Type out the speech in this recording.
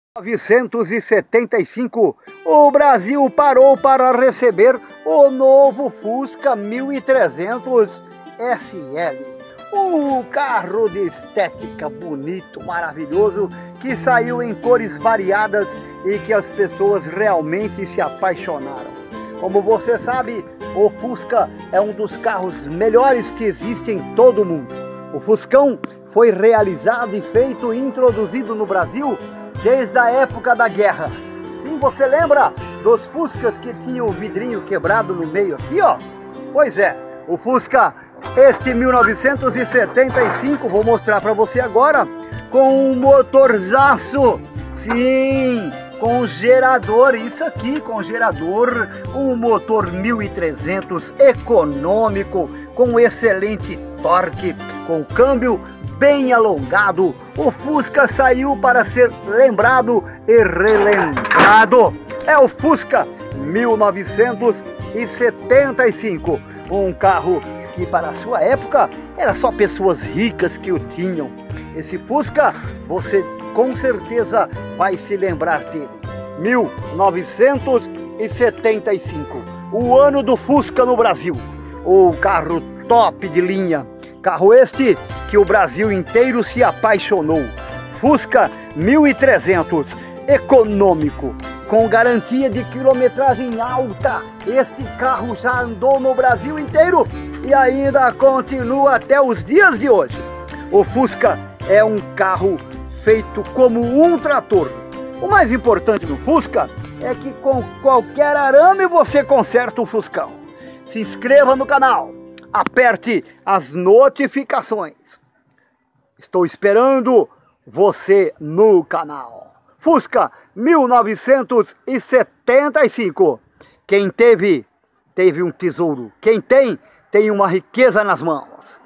1975, o Brasil parou para receber o novo Fusca 1300 SL. Um carro de estética bonito, maravilhoso, que saiu em cores variadas e que as pessoas realmente se apaixonaram. Como você sabe, o Fusca é um dos carros melhores que existe em todo o mundo. O Fuscão foi realizado e feito e introduzido no Brasil desde a época da guerra. Sim, você lembra dos Fuscas que tinham o vidrinho quebrado no meio aqui, ó? Pois é, o Fusca, este 1975, vou mostrar para você agora, com um motorzaço, sim, com gerador, isso aqui, com gerador, um motor 1300 econômico, com excelente torque, com câmbio bem alongado. O Fusca saiu para ser lembrado e relembrado. É o Fusca 1975, um carro que para a sua época era só pessoas ricas que o tinham. Esse Fusca, você com certeza vai se lembrar dele. 1975, o ano do Fusca no Brasil. O carro top de linha. Carro este que o Brasil inteiro se apaixonou. Fusca 1300, econômico, com garantia de quilometragem alta. Este carro já andou no Brasil inteiro e ainda continua até os dias de hoje. O Fusca é um carro feito como um trator. O mais importante do Fusca é que com qualquer arame você conserta o Fuscão. Se inscreva no canal, aperte as notificações. Estou esperando você no canal. Fusca 1975. Quem teve um tesouro. Quem tem uma riqueza nas mãos.